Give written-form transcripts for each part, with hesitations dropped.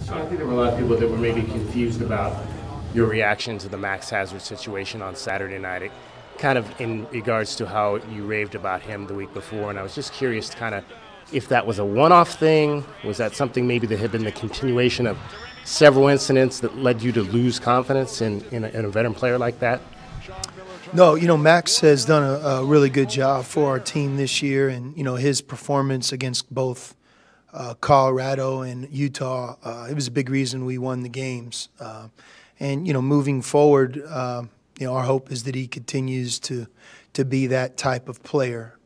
So I think there were a lot of people that were maybe confused about your reaction to the Max Hazzard situation on Saturday night. Kind of in regards to how you raved about him the week before, and I was just curious kind of if that was a one-off thing, was that something maybe that had been the continuation of several incidents that led you to lose confidence in a veteran player like that? No, Max has done a really good job for our team this year, and, his performance against both Colorado and Utah, it was a big reason we won the games. And, moving forward, our hope is that he continues to be that type of player.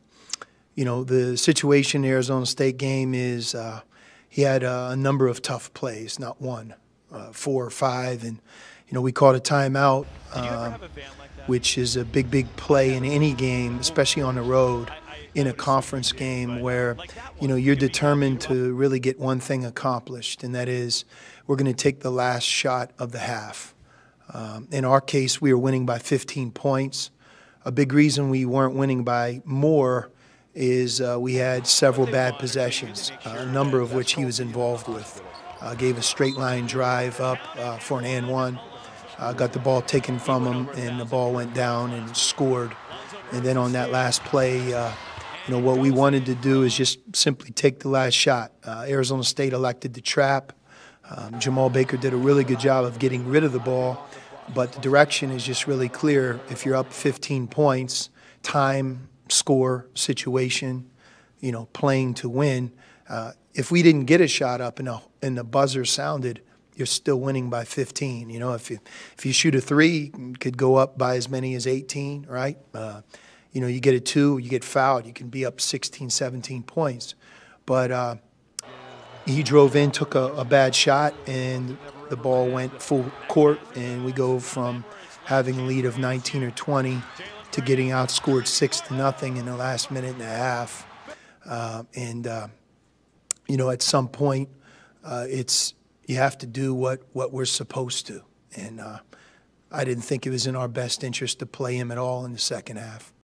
The situation in the Arizona State game is he had a number of tough plays, not one, 4 or 5, and we called a timeout, which is a big play in any game, especially on the road in a conference game where you're determined to really get one thing accomplished, and that is we're going to take the last shot of the half. In our case, we were winning by 15 points. A big reason we weren't winning by more is we had several bad possessions, a number of which he was involved with. Gave a straight line drive up for an and one, got the ball taken from him, and the ball went down and scored. And then on that last play, what we wanted to do is just simply take the last shot. Arizona State elected to trap. Jamal Baker did a really good job of getting rid of the ball, but the direction is just really clear. If you're up 15 points, time, score, situation, playing to win. If we didn't get a shot up and the buzzer sounded, you're still winning by 15. If you shoot a 3, you could go up by as many as 18, right? You get a 2, you get fouled, you can be up 16, 17 points. But he drove in, took a bad shot, and the ball went full court, and we go from having a lead of 19 or 20 to getting outscored 6-0 in the last minute and a half. At some point, you have to do what we're supposed to. And I didn't think it was in our best interest to play him at all in the second half.